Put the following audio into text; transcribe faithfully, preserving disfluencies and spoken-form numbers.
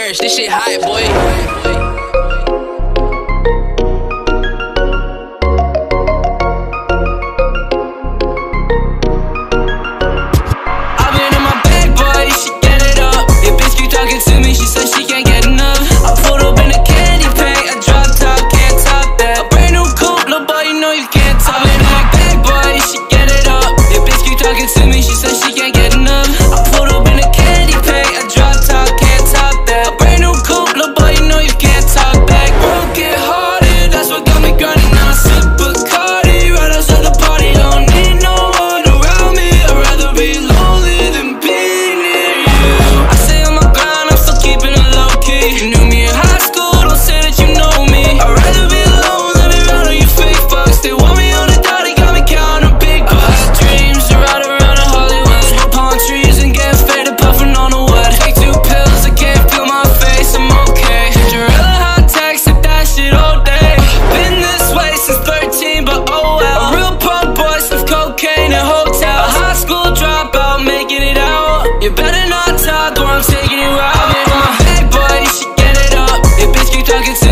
merch, this shit high, boy. You better not talk or I'm taking it out. I'm in my bag, boy, you should get it up. If bitch keep talking to